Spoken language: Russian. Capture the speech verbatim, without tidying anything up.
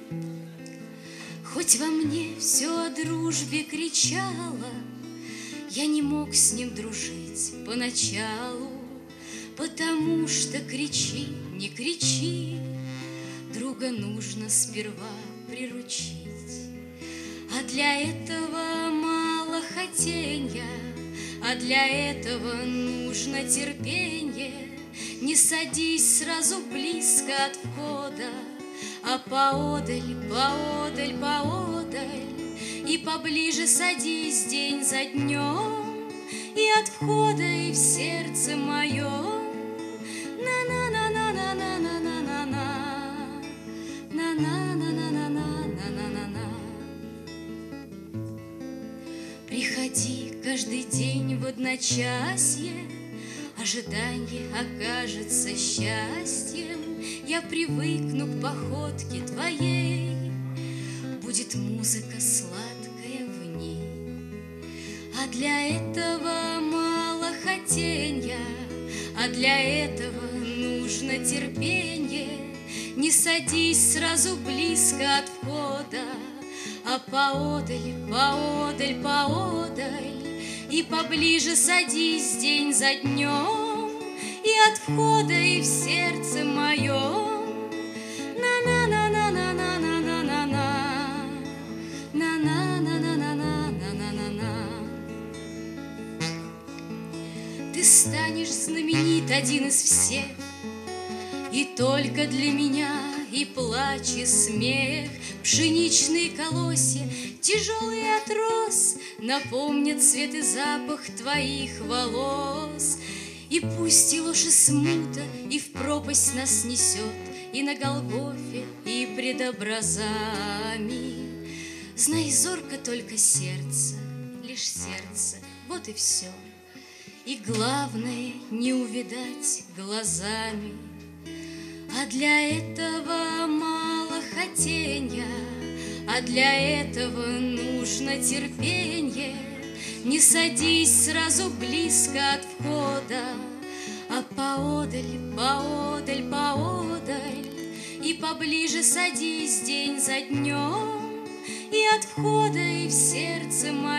Хоть во мне все о дружбе кричало, я не мог с ним дружить поначалу, потому что кричи, не кричи, друга нужно сперва приручить. А для этого мало хотенья, а для этого нужно терпенье. Не садись сразу близко от входа, а поодаль, поодаль, поодаль, и поближе садись день за днем, и от входа, и в сердце моем. На-на-на-на-на-на-на-на-на, на-на-на-на-на-на-на-на. Приходи каждый день в одночасье, ожидание окажется счастьем. Я привыкну к походке твоей, будет музыка сладкая в ней. А для этого мало хотенья, а для этого нужно терпенье. Не садись сразу близко от входа, а поодаль, поодаль, поодаль, и поближе садись день за днем, и от входа, и в сердце моем. На-на-на-на-на-на-на-на-на, на-на-на-на-на-на-на-на. Ты станешь знаменит один из всех, и только для меня и плач, и смех. Пшеничные колосья, тяжелый от роз, напомнят цвет и запах твоих волос. И пусть и ложь и смута, и в пропасть нас несет, и на Голгофе, и пред образами. Знай зорко только сердце, лишь сердце, вот и все. И главное не увидать глазами. А для этого мало хотенья, а для этого нужно терпенье. Не садись сразу близко от входа, а поодаль, поодаль, поодаль, и поближе садись день за днем, и от входа, и в сердце моем.